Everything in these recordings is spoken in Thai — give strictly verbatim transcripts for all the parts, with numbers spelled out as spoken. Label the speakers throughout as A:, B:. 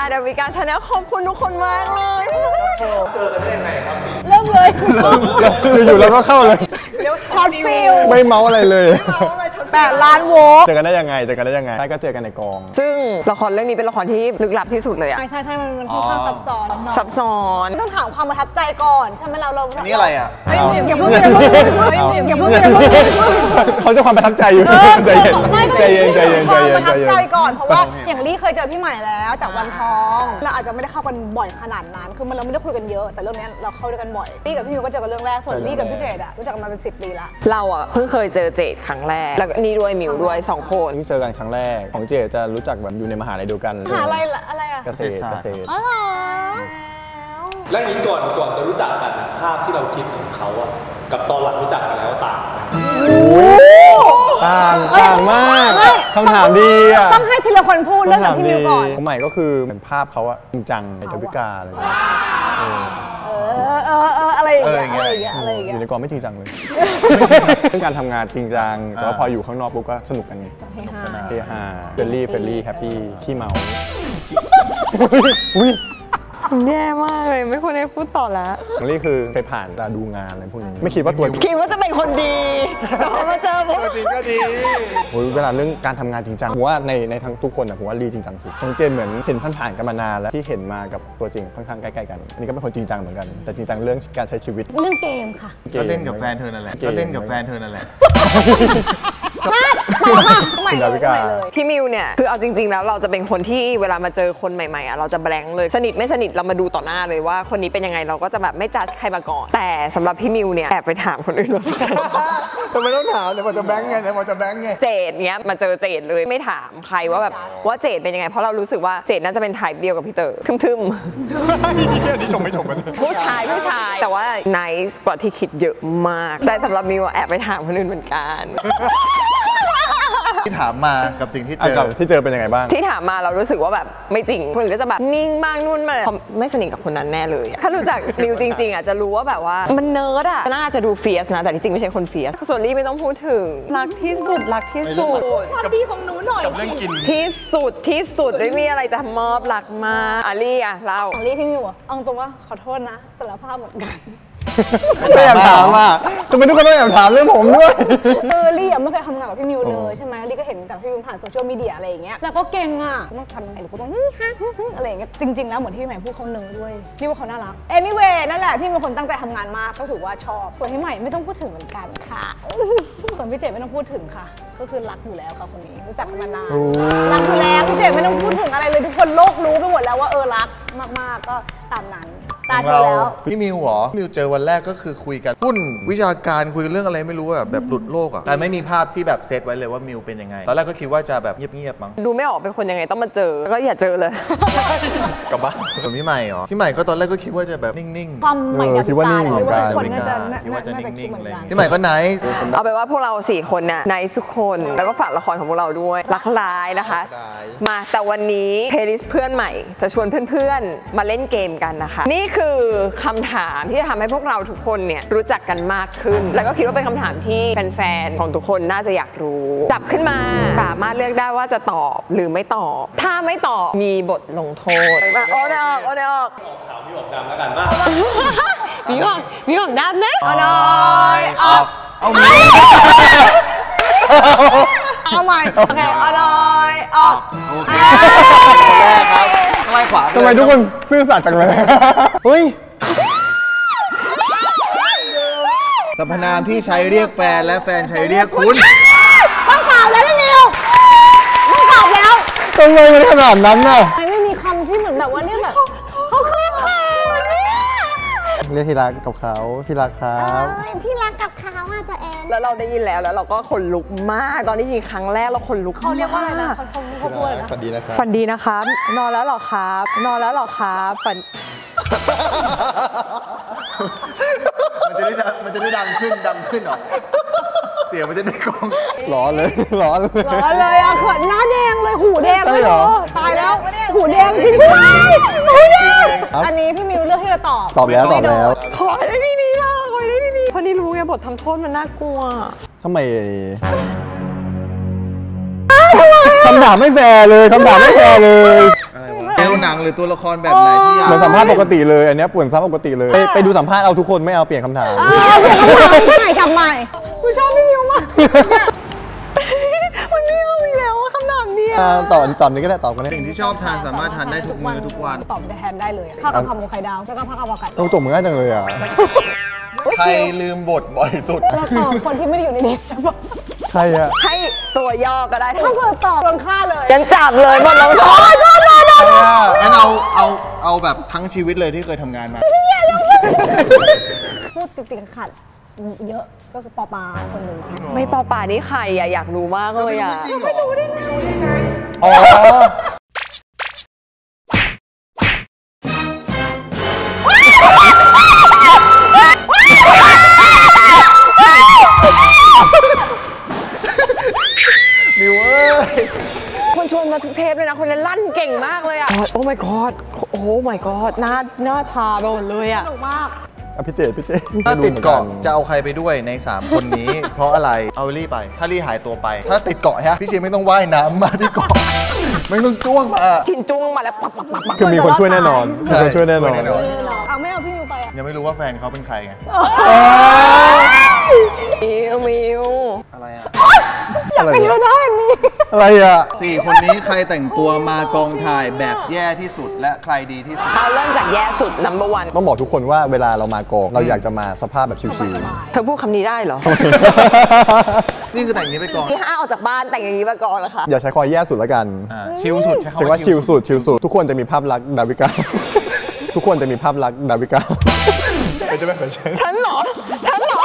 A: ดาวิกาชาแนลขอบคุณทุกคนมากเลย
B: เจอกันได้ยังไงครับ
C: เริ่มเลย
D: อยู่แล้วก็เข้าเลย
C: เดี๋ยวช็อตฟิล
D: ไม่เมาอะไรเลย
C: แปดล้านโวลต์
D: เจอกันได้ยังไงเจอกันได้ยังไงใช่ก็เจอกันในกอง
A: ซึ่งละครเรื่องนี้เป็นละครที่ลึกลับที่สุดเลยอะ
C: ใช่ใช่ใช่มันค่อนข้างซับซ้อน
A: ซับซ้อน
C: ต้องถามความประทับใจก่อนใช่ไหมเราเรา
D: อันนี้อะไรอ่ะ
C: เฮ้ยอย่าเพิ่งอย่าเพิ่งอย่าเพิ่ง
D: เขาจะความประทับใจอยู่ใจเย็นใจเย็นใจเย็นใจเย็น
C: ประทับใจก่อนเพราะว่าอย่างลี่เคยเจอพี่ใหม่แล้วจากวันทองเราอาจจะไม่ได้เข้ากันบ่อยขนาดนั้นคือมันเราไม่ได้คุยกันเยอะแต่เรื่องนี้เราเข้าด้วยกันบ่อยลี่กับพี่มิวก็เจอกันเรื่องแรกส่วนลี่กับพี่เจดอะรู้จักกันมาเป็นสิบปีละ
A: เราอะเพิ่งเคยเจอเจดครั้งแรกแล้วนี่ด้วยมิวด้วยสองคน
D: ที่เจอกันครั้งแรกของเจดจะรู้จักแบบอยู่ในมหาลัยเดียวกัน
C: มหาลัยอะไรอะ
D: เกษตรเกษตร
C: อ๋อ
B: และนี้ก่อนก่อนจะรู้จักกันภาพที่เราคิดของเขาอะกับตอนหลังรู้จักกันแล้วต่างกัน
D: ต่างต่างมากคำถามดีอะ
C: ต้องให้ทีละคนพูดเรื่องกับพี่มิวก่อน
D: ของใหม่ก็คือเหมือนภาพเขาอะจริงจังในดาวิกาอะไรอย่างเงี้ย
C: เออเออเอออะไรอย่างเงี้ยอะไรอย่างเงี้ยอะไรอย่างเงี้ย
D: อยู่ในกองไม่จริงจังเลยเรื่องการทำงานจริงจังแต่ว่าพออยู่ข้างนอกปุ๊บก็สนุกกันไงเฮฮาเฟรนลี่เฟรนลี่แฮปปี้ขี้เมา
A: อุ้ยแย่มากเลยไม่ควรให้พูดต่อแล้ว
D: นี่คือไปผ่านตาดูงานอะไรพวกนี้ไม่คิดว่าตัว
A: คิดว่าจะเป็นคนดีแต่พอมาเจอผม
D: จริงก็ดีโอ้ยเวลาเรื่องการทำงานจริงจังผมว่าในในทั้งทุกคนอะผมว่าลีจริงจังสุดทั้งเจนเหมือนเห็นผ่านๆกันมานานแล้วที่เห็นมากับตัวจริงค่อนข้างใกล้ๆกันอันนี้ก็เป็นคนจริงจังเหมือนกันแต่จริงจังเรื่องการใช้ชีวิต
C: เรื่องเกมค่ะ
D: ก็เล่นกับแฟนเธอนั่นแหละก็เล่นกับแฟนเธอนั่นแหละ
A: คุณดาวิกาพี่มิวเนี่ยคือเอาจริงๆแล้วเราจะเป็นคนที่เวลามาเจอคนใหม่ๆอ่ะเราจะแบงค์เลยสนิทไม่สนิทเรามาดูต่อหน้าเลยว่าคนนี้เป็นยังไงเราก็จะแบบไม่จัดใครมาก่อนแต่สำหรับพี่มิวเนี่ยแอบไปถามคนอื่นว่า
D: ทำไมต้องถามเนี่ยมันจะแบงค์ไงเนี่ยมันจะแบงค์ไง
A: เจดเนี้ยมาเจอเจดเลยไม่ถามใครว่าแบบว่าเจดเป็นยังไงเพราะเรารู้สึกว่าเจดน่าจะเป็นไทป์เดียวกับพี่เต๋อทึม
D: ๆนี่ชมไม่ชมกัน
A: ผู้ชายผู้ชายแต่ว่า nice กว่าที่คิดเยอะมากแต่สำหรับมิวแอบไปถามคนอื่นเหมือนกัน
D: ที่ถามมากับสิ่งที่เจอที่เจอเป็นยังไงบ้าง
A: ที่ถามมาเรารู้สึกว่าแบบไม่จริงคนอื่นก็จะแบบนิ่งบ้างนู่นมาไม่สนิทกับคนนั้นแน่เลยถ้ารู้จักมิวจริงๆอ่ะจะรู้ว่าแบบว่ามันเนิร์ดอ่ะน่าจะดูเฟียสนะแต่ที่จริงไม่ใช่คนเฟียสส่วนลี่ไม่ต้องพูดถึงรักที่สุดรักที่สุด
C: ความดีของหนูหน่อย
A: ที่สุดที่สุดไม่มีอะไรจะมอบรักมาอาลี่อ่ะเรา
C: ของลี่พี่มิวอ่ะเอาตรงว่าขอโทษนะสารภาพเหมือนกัน
D: ไม่แอบถามอ่ะทำไมทุกคนต้องแอบถามเรื่องผมด้วย
C: เออลี่อ่ะไม่เคยทำงานกับพี่มิวเลยใช่ไหมลี่ก็เห็นจากพี่มิวผ่านโซเชียลมีเดียอะไรอย่างเงี้ยแล้วก็เก่งอ่ะต้องทำยังไงหรือก็ต้องอะไรอย่างเงี้ยจริงๆแล้วเหมือนที่พี่ใหม่พูดเขาเนิร์ดด้วยพี่ว่าเขาน่ารัก anyway นั่นแหละพี่เป็นคนตั้งใจทำงานมากก็ถือว่าชอบส่วนพี่ใหม่ไม่ต้องพูดถึงเหมือนกันค่ะส่วนพี่เจไม่ต้องพูดถึงค่ะก็คือรักอยู่แล้วค่ะคนนี้รู้จักกันมานานรักอยู่แล้วพี่เจไม่ต้องพูดถึงอะไรเลยทุกคนโลกรู้ไปหมดแล้วว่าเออรักมากๆก็ตามนั้นตาเจอแล้ว
D: พี่มิวเหรอมิวเจอวันแรกก็คือคุยกันหุ้นวิชาการคุยเรื่องอะไรไม่รู้แบบแบบหลุดโลกอ่ะแต่ไม่มีภาพที่แบบเซตไว้เลยว่ามิวเป็นยังไงตอนแรกก็คิดว่าจะแบบเงียบๆมั้ง
A: ดูไม่ออกเป็นคนยังไงต้องมาเจอก็อย่าเจอเลย
D: กลับบ้านส่วนพี่ใหม่เหรอพี่ใหม่ก็ตอนแรกก็คิดว่าจะแบบนิ่งๆ
C: ความใหม่
D: คิดว่านิ่งเหมือนกันคิดว่าจะนิ่งๆเลยพี่ใหม่ก็ไนท์
A: เอาไปว่าพวกเราสี่คนน่ะไนท์ทุกคนแล้วก็ฝากละครของพวกเราด้วยรักร้ายนะคะมาแต่วันนี้เพลย์ลิสต์เพื่อนใหม่จะชวนเพื่อนๆมาเล่นเกมกันนะคะนี่คือคำถามที่จะทำให้พวกเราทุกคนเนี่ยรู้จักกันมากขึ้นแล้วก็คิดว่าเป็นคำถามที่แฟนๆของทุกคนน่าจะอยากรู้จับขึ้นมาสามารถเลือกได้ว่าจะตอบหรือไม่ตอบถ้าไม่ตอบมีบทลงโทษโอ้เนออกโอ้เนออก
B: ออกขาวมีออกดำแล้วกันป่ะ
A: มีออกมีออกดำนะเอาหน่อยออก
D: เอา
A: ใหม่เอาใหม่โอเคเอาหน่อยออก
D: โอเคแรกครับทำไมขวาทำไมทุกคนซื่อสัตย์จังเลยเฮ้ยสรรพนามที่ใช้เรียกแฟนและแฟนใช้เรียกคุณ
C: ต้องตอบแล้วพี่มิวต้องตอบแล้ว
D: ทำไมมันขนาดนั้นน่ะ
C: ไม่มีคำที่เหมือนแบบว่าเรียกแบบเขาคือเขา
D: เรียกที่รักกับเขาที่รักครับ
C: ที่รักกับเขาอาจจะแอน
A: แล้วเราได้ยินแล้วแล้วเราก็ขนลุกมากตอนที่ยินครั้งแรกเราขนลุก
C: เขาเรียกว่าอะไรนะเขาเขาพูดอะไรนะ
D: ฝันดีนะครับ
A: ฝันดีนะครับนอนแล้วหรอครับนอนแล้วหรอครับฝัน
D: มันจะได้มันจะได้ดังขึ้นดังขึ้นหรอเสียงมันจะได้กองร้อนเลยร้อนเลย
C: ร้อนเลยอ่ะเขินหน้าแดงเลยหูแดงเลยตายแล้วหูแดงจริงๆอันนี้พี่มิวเลือกที่จะตอบ
D: ตอบแล้วตอบแล้ว
A: ขอได้ดีดีนะขอได้ดีดีเพราะนี่รู้ไงบททำโทษมันน่ากลัว
D: ทำไมคำถามไม่แฟร์เลยคำถามไม่แฟร์เลย
E: แนวหนังหรือตัวละครแบบไหนที่อยาก
D: เหมือนสัมภาษณ์ปกติเลยอันเนี้ยเปลี่ยนสัมภาษณ์ปกติเลยไปไปดูสัมภาษณ์เอาทุกคนไม่เอาเปลี่ยนคำถาม
C: เปลี่ยนคำถามที่ไหนจับใหม่กูชอบพี่มิวมาก
A: วันนี้เอาอีกแล้วคำถามเนี้ย
D: อ่าตอบตอบนี้ก็ได้ตอบกันได้
E: สิ่งที่ชอบทานสามารถทานได้ทุกมื้อทุกวัน
C: ตอบแทนได้เลยข้าวกะเพราหมูไข่ดาวแล้วก็ข้าวกะเพราไก่
D: โอ้ตบมือง่ายจังเลยอ่ะ
E: ใครลืมบทบ่อยสุด
C: แล้วตอบคนที่ไม่ได้อยู่ในนี้
D: ใครอ่ะ
A: ให้ตัวย่อก็ได้
C: ถ้าเกิดตอบโดนฆ่าเลย
A: ยังจับเลยบทลงโทษ
D: ใครอ่ะ
E: งั้นเอาเอาเอาแบบทั้งชีวิตเลยที่เคยทำงานมา
C: พูดติดๆขัดๆเยอะก็คือปอปาคนหนึ่ง
A: ไม่เปล่าป่านี่ใครอะอยากรู้มากเลยอะ
E: ไม่รู้ได้ไง
D: อ๋อ
E: มิวเอ้ย
A: คนชวนมาทุกเทปเลยนะคนนั้นลั่นเก่งมากเลยอะโอ้ my god โอ้ my god หน้าหน้าชาไปหมดเลยอะ
C: สนุกมาก
D: อ่ะพี่เจพี่เจ
E: ถ้าติดเกาะ
D: ไม่รู้หมือนน
E: จะเอาใครไปด้วยใน สาม คนนี้ เพราะอะไรเอาลี่ไป ถ้าลี่หายตัวไป ถ้าติดเกาะฮะพี่เจไม่ต้องว่ายน้ำมาที่เกาะ ไม่ต้องจ้วงมา
A: ชินจุ้งมาแล้วปักปักปักปัก
D: คือมีคนช่วยแน่นอนมีคนช่วยแน่นอน
E: ช่วยแน่นอน
C: เอาไม่เอาพี่มิวไปอ่ะ
E: ยังไม่รู้ว่าแฟนเขาเป็นใครไง
A: มิวมิว
E: อะไรอ่ะ
C: อยากเป็นก็ได้อันนี้
D: อะไรอ่ะ
E: สี่คนนี้ใครแต่งตัวมากองถ่ายแบบแย่ที่สุดและใครดีที่สุด
A: เอาเริ่มจากแย่สุด number one
D: ต้องบอกทุกคนว่าเวลาเรามากองเราอยากจะมาสภาพแบบชิว
A: เธอพูดคำนี้ได้เหรอ
D: ๆ
E: นี่คือแต่งนี้ไปกอง
A: ที่ห้าออกจากบ้านแต่งอย่างนี้มาก่อนเหรอคะ
D: อย่าใช้คอยแย่สุดละกัน
E: อ่าชิลสุดใช้
D: ใช้
E: คำ
D: ว่าชิลสุดชิลสุดทุกคนจะมีภาพลักษณ์ดาวิกา ทุกคนจะมีภาพลักษณ์ดาวิกาจะไม่เคยใช่
A: ฉันเหรอ ฉันเหรอ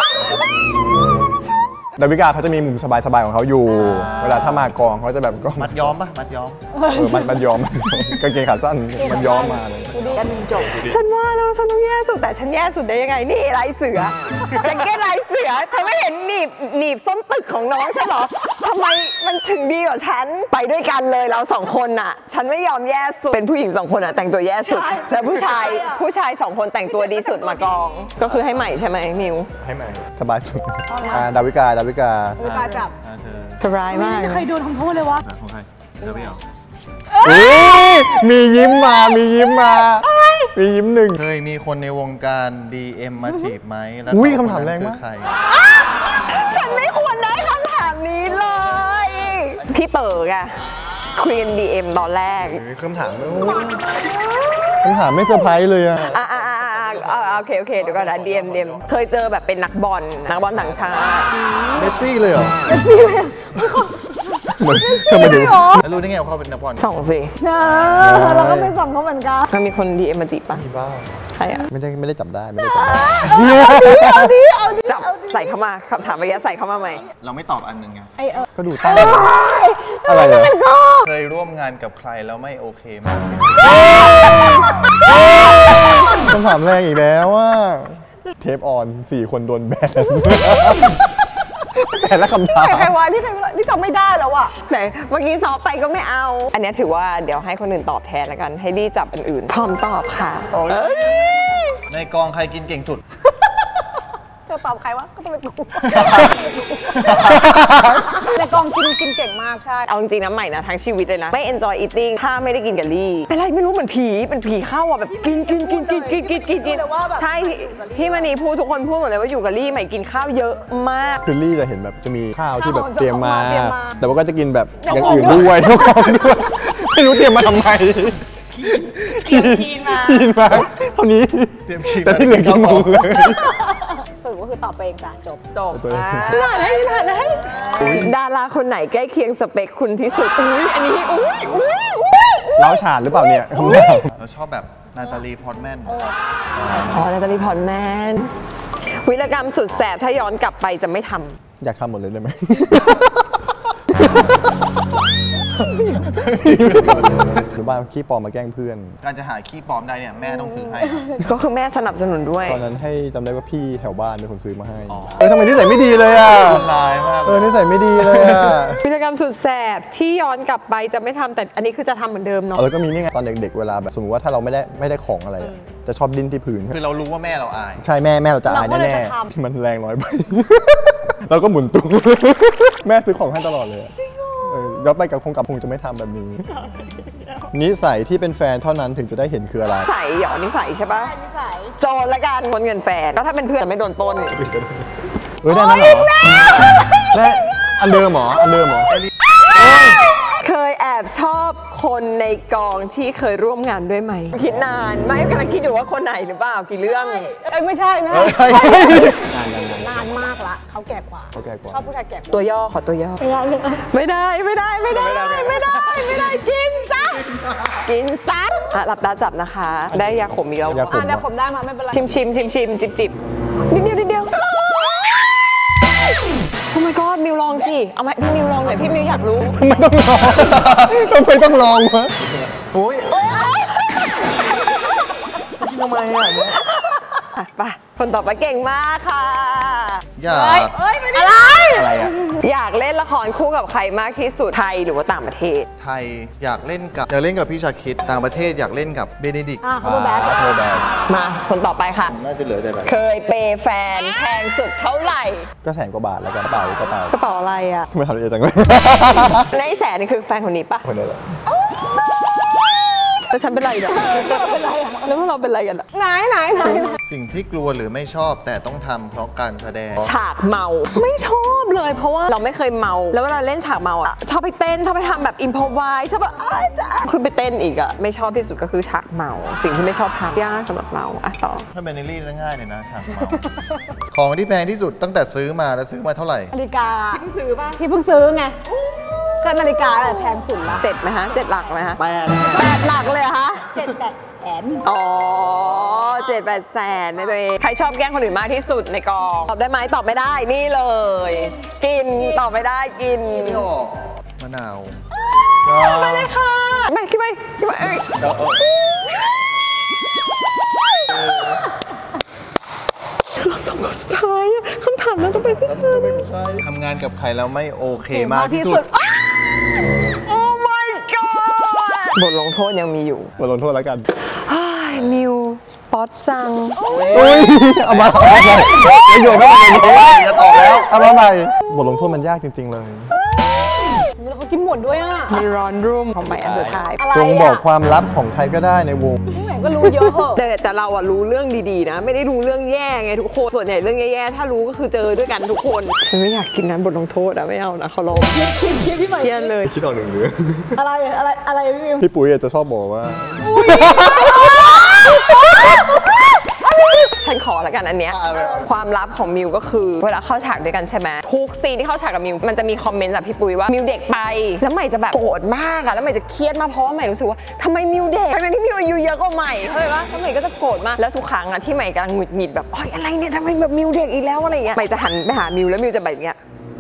D: ดาวิกาเขาจะมีมุมสบายๆของเขาอยู่ เวลาถ้ามากองเขาจะแบบก็
E: มัดย้อมปะมัดย้อม
D: เออมันมันยอม กางเกงขาสั้นมันย้อมมาเลย
A: อันหนึ่งจบ ฉันว่าแล้วฉันต้องแย่สุดแต่ฉันแย่สุดได้ยังไงนี่ลายเสือแจ็คเก็ตลายเสือเธอไม่เห็นหนีบหนีบส้นตึกของน้องฉันเหรอทำไมมันถึงดีกว่าฉันไปด้วยกันเลยเราสองคนน่ะ ฉันไม่ยอมแย่สุดเป็นผู้หญิงสองคนอ่ะแต่งตัวแย่สุดแล้วผู้ชายผู้ชายสองคนแต่งตัวดีสุดมากอง ก็คือให้ใหม่ใช่ไหมมิว
D: ให้ไหมสบายสุดอ่าดาวิกาดาวิกา
C: เวลาจับ
E: อ่าเธอ
A: สบายมาก
C: ไม่เคยโดนทำโทษเลยวะ
E: แบบของใครเธอไม่เอา
D: อุ๊ยมียิ้มมามียิ้มมามียิ้มหนึ่ง
E: เคยมีคนในวงการ ดี เอ็ม มาจีบไหมแล้ว
D: อุ๊ย
E: เข
D: คำถามแรงมาก
E: คือใคร
A: ฉันไม่ควรได้คำถามนี้เลยพี่เต๋อไงควีนดีเอ็มตอนแรก
D: คำถามคำถามไม่เซอร์ไพรส์เลยอะ
A: อ่าอ่าอ่าอ่าโอเคโอเคเดี๋ยวก่อนนะดีเอ็มดีเอ็มเคยเจอแบบเป็นนักบอลนักบอลต่างชาติ
E: เมสซี่เลยเหรอ
D: เหมือนทำไมถึง
E: แล้วรู้ได้ไงว่าเขาเป็นนักบอล
A: ส่องสิ
C: เออเราก็ไปส่องเขาเหมือนกัน
A: มันมีคนดีเอ็มมาจีบปะ
D: บ้า
A: ใครอะ
D: ไม่ได้ไม่ได้จับได้ไม่ได้จับได้
C: เอาดิเอาดิ
A: จับใส่เข้ามาคำถามเมื่อกี้ใส่เข้ามาใหม่
E: เราไม่ตอบอันหนึ่งไง
C: ไอเออ
D: ก็ดูตั้งอะไรอะ
E: เคยร่วมงานกับใครแล้วไม่โอเคมากที่สุด
D: คำถามแรงอีกแล้วว่าเทปออนสี่คนโดนแบนแต่ละคำถาม
C: ใครวะนี่ใครวะนี่จำไม่ได้แล้วอ่ะ
A: ไหนเมื่อกี้ซอฟไปก็ไม่เอา อันเนี้ยถือว่าเดี๋ยวให้คนอื่นตอบแทนแล้วกัน ให้ดีจับอันอื่น พร้อมตอบค่ะ
E: ในกองใครกินเก่งสุด
C: เธอตอบใครวะก็ต้องเป็นกูแต่กองกินกินเก่งมากใช่
A: เอาจริงๆนะใหม่นะทั้งชีวิตเลยนะ ไม่ enjoy eating ถ้าไม่ได้กินกับลี่เป็นไรไม่รู้เหมือนผีเป็นผีเข้าอ่ะแบบกินกินกินกินกินกินกินกินใช่พี่พี่มณีพูดทุกคนพูดหมดเลยว่าอยู่กับลี่ใหม่กินข้าวเยอะมาก
D: คือลี่จะเห็นแบบจะมีข้าวที่แบบ
C: ข้าว
D: เตรียมมา
C: เตรียมมา
D: แต่ว่าก็จะกินแบบ
C: เดี๋ยว
D: อย่าง
C: ของ
D: อื่น
C: ด้วย
D: ด้วย เจ้าของด้วย ไม่รู้เตรียมมาทำไม
C: กินมา
D: กินมาเท่านี้
E: เตรียมกิน
D: แต่ที่เหลือกินหมดเลย
C: สรุปก็คือตอบไปเองจ้ะจบ
A: จบ
D: ตัวเอง
A: ผ่านให้ผ่านให้ดาราคนไหนใกล้เคียงสเปคคุณที่สุดอุ้ยอันนี้อุ้ยอุ้ยอุ้ย
D: เล้าฉานหรือเปล่าเนี่ยคำถาม
E: เราชอบแบบนาตาลีพอร์ตแมน
A: อ๋อนาตาลีพอร์ตแมนวิรกรรมสุดแสบถ้าย้อนกลับไปจะไม่ทำ
D: อยากทำหมดเลยได้ไหม หรือว่าขี้ปลอมมาแกล้งเพื่อน
E: การจะหาขี้ปลอมได้เนี่ยแม่ต้องซื้อให้
A: ก็คือแม่สนับสนุนด้วย
D: ตอนนั้นให้จำได้ว่าพี่แถวบ้านเป็นคนซื้อมาให้เออทำไมนิสัยไม่ดีเลยอ่ะ
E: ลายมาก
D: เออนิสัยไม่ดีเลยอ่ะ
A: วิรกรรมสุดแสบที่ย้อนกลับไปจะไม่ทำแต่อันนี้คือจะทำเหมือนเดิมเนาะ
D: เออก็มีนี่ไงตอนเด็กๆเวลาแบบสมมติว่าถ้าเราไม่ได้ไม่ได้ของอะไรอะจะชอบดิ้นที่พื้น
E: คือเรารู้ว่าแม่เราอาย
D: ใช่แม่แม่เราจะอาย
C: เราก็เลย
D: แน่
C: จะทำ
D: ๆมันแรงน้อยไป เราก็หมุนตู้ แม่ซื้อของให้ตลอดเลยอะเออย้อนไปกับคงกับคงจะไม่ทำแบบนี้ นิสัยที่เป็นแฟนเท่านั้นถึงจะได้เห็นคืออะไร
A: นิสัยเหรอนิสัยใช่ปะ
C: นิสัย
A: โจรละกันคนเงินแฟนแล้วถ้าเป็นเพื่อนจะไม่โดนปล้น
D: เฮ้ยได้นั่นเหรอและอันเดิมเหรออันเดิมเหรอ
A: เคยแอบชอบคนในกองที่เคยร่วมงานด้วยไหมคิดนานไม่กำลังคิดอยู่ว่าคนไหนหรือเปล่ากี่เรื่อง
C: เอ้ยไม่ใช่ไม่
D: เฮ้
C: ใช่
D: ย
C: นานมากละเขาแก่กว่า
D: เขาแก่กว่า
C: ชอบผู้ชายแก่กว่า
A: ตัวย่อขอตัวย่อไม่ได้ไม่ได้ไม่ได้ไม่ได้ไม่ได้กินซะกินซะอ่ะหลับตาจับนะคะ ได้ยาขมอีกแล้ว
D: ยาข
C: อ่ะ
D: ม
C: ได้ผมได้มาไม่เป็นไร
A: ชิมชิมชิมชิมจิบจิบนิดเดียวนิดเดียวโอ้ my god มิวลองสิเอาไหมพี่มิวลองหน่อยพี่มิวอยากรู้
D: ไม่ต้องลองทำไมต้องลองวะ
B: โอ้ย
D: ทำไมอ่ะเนี่ย
A: อ่ะไปคนต่อไปเก่งมากค่ะ
E: อยา
C: เฮ้ย
E: ก
C: เอ้ยไม่ได้อะไร
D: อะไรอ่ะ
A: อยากเล่นละครคู่กับใครมากที่สุดไทยหรือว่าต่างประเทศ
E: ไทยอยากเล่นกับอยากเล่นกับพี่ชาคิดต่างประเทศอยากเล่นกับเบเนดิกต์
C: อ่ะเขาดูแบด
D: โทรแบก
A: มาคนต่อไปค่ะ
E: น่าจะเหลือแต่แบบ
A: เคยเปย์แฟนแพงสุดเท่าไหร่
D: ก็แสนกว่าบาทแล้วกันกระเป๋ากระเป๋าก
A: ระเป๋าอะไรอ่ะ
D: ไม่ทำอะไรจังเลย
A: ในแสนนี่คือแฟนคนนี้ปะ
D: คนนี้แหละ
A: แล้วฉันเป็นไรเนี่ยแล้วพวกเราเป็นไรกันอะ
C: ไหนไหนไหนไหน
E: สิ่งที่กลัวหรือไม่ชอบแต่ต้องทำเพราะการแสดง
A: ฉากเมาไม่ชอบเลยเพราะว่าเราไม่เคยเมา แล้วเวลาเล่นฉากเมาอ่ะชอบไปเต้นชอบไปทำแบบอิมพอไวชอบแบบอ้ายจ้าคือไปเต้นอีกอ่ะไม่ชอบที่สุดก็คือฉากเมา สิ่งที่ไม่ชอบทำยากสำหรับเราอ่ะต่อ
E: ถ้าเบเนลี่ง่ายเลยนะฉากเมา ของที่แพงที่สุดตั้งแต่ซื้อมาแล้วซื้อมาเท่าไหร่
C: นาฬิกาที่เพิ่งซื้อป่ะที่เพิ่งซื้อไงก็นาฬิกาแหละแพงสุดละ
A: เจ็ดไหมฮะเจ็ดหลักไหมฮะ
E: แปด
A: แปดหลักเลยเหรอคะ
C: เจ็ดแปดแสน
A: อ๋อเจ็ดแปดแสนในตัวเองใครชอบแกล้งคนอื่นมากที่สุดในกองตอบได้ไหมตอบไม่ได้นี่เลย กินตอบไม่ได้กิน
E: ไม่ออกมะนาว
A: ไม่ได้ค่ะไม่คิดไม่คิดไม่เอ้ยเราสองคนสุดท้ายอะคำถามนั้นต้องเป็นที่เธอ
E: ทำงานกับใครแล้วไม่โอเคมากที่สุด
A: โอ้ my god บทลงโทษยังมีอยู่
D: มาลงโทษแล้วกัน
A: เฮ้ยมิวป๊อตจัง
D: อุ้ยเอามาเอามาใหม่ประโยชน์ไม่เป็นไร
E: จะตอบแล้ว
D: เอามาใหม่บทลงโทษมันยากจริง ๆ เลย
C: แล้วเขากินหมดด้วยอ่ะ
A: มีร้อนรุ่มของใหม่อันสุดท้าย
C: อะไร
D: จงบอกความลับของใครก็ได้ในวง
C: พี่ใหม่ก็รู้เยอะเหอะ
A: แต่แต่เราอะรู้เรื่องดีๆนะ ไม่ได้รู้เรื่องแย่ไงทุกคนส่วนใหญ่เรื่องแย่ๆถ้ารู้ก็คือเจอด้วยกันทุกคนฉันไม่อยากกินนั้นบทลงโทษอะไม่เอานะเขาลง
C: คิดคิดคิดพี่ใหม่
A: เครียดเลย
D: คิดออกหนึ่งเรื่อง
C: อะไรอะไรอะไรพี่มิว
D: พี่ปุ๋ยจะชอบบอกว่า
A: ฉันขอแล้วกันอันเนี้ยความลับของมิวก็คือเวลาเข้าฉากด้วยกันใช่ไหมทุกซีนที่เข้าฉากกับมิวมันจะมีคอมเมนต์จากพี่ปุ้ยว่ามิวเด็กไปแล้วใหม่จะแบบโกรธมากอะแล้วใหม่จะเครียดมากเพราะว่าใหม่รู้สึกว่าทำไมมิวเด็กทั้งที่มิวอายุเยอะกว่าใหม่เข้าใจปะแล้วใหม่ก็จะโกรธมากแล้วทุกครั้งอะที่ใหม่กำลังหงุดหงิดแบบโอ๊ยอะไรเนี่ยทำไมแบบมิวเด็กอีกแล้วอะไรเงี้ยใหม่จะหันไปหามิวแล้วมิวจะแบบเนี้ย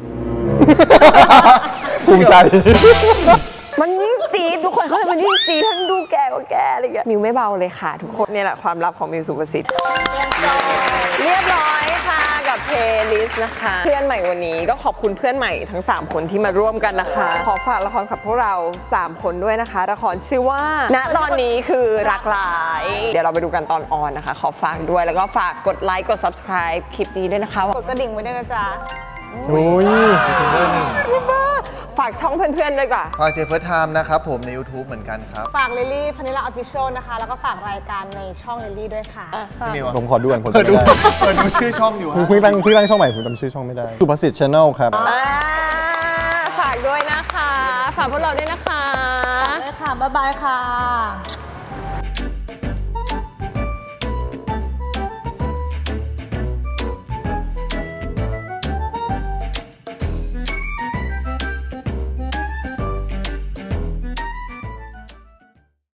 D: ภูมิใจ
A: มันยิ่งจีดทุกคนเขาเลยมันยิ่งจีดท่านดูแก่กว่าแก่อะไรอย่างเงี้ยมิวไม่เบาเลยค่ะ ทุกคนเนี่ยแหละความลับของมิวสุภสิทธิ์เรียบร้อยค่ะกับเพลย์ลิสต์นะคะ เพื่อนใหม่วันนี้ก็ขอบคุณเพื่อนใหม่ทั้งสามคนที่มาร่วมกันนะคะ ขอฝากละครกับพวกเราสามคนด้วยนะคะละครชื่อว่าณตอนนี้คือรักร้ายเดี๋ยวเราไปดูกันตอนออนนะคะ ขอฝากด้วยแล้วก็ฝากกดไลค์กด subscribe คลิปนี้ด้วยนะคะ
C: กดกระดิ่งไว้ด้วยนะจ๊ะ
D: โอ้ย
E: ยูทูบเบอร์หนึ่ง
A: ฝากช่องเพื่อนๆด้วยก่อน
E: ฝากเจฟเฟิร์สไทม์นะครับผมใน YouTube เหมือนกันครับ
C: ฝากลิลลี่พานิลาออฟฟิเชียลนะคะ แล้วก็ฝากรายการในช่องลิลลี่ด้วยค่ะ
E: พี่มิวอะ
D: ผมขอดูก่อนผม
E: เปิด
D: จำ
E: ดู
D: ไม่ได้
E: เปิดดูชื่อช่องอยู่
D: ผม
E: ฮะ
D: คุยบ้างคุยบ้างช่องใหม่ผมจำชื่อช่องไม่ได้สุภสิทธิ์ Channel ครับ
A: อ่าฝากด้วยนะคะ ฝากพวกเราด้วยนะคะ
C: เลยค่ะ บ๊ายบายค่ะ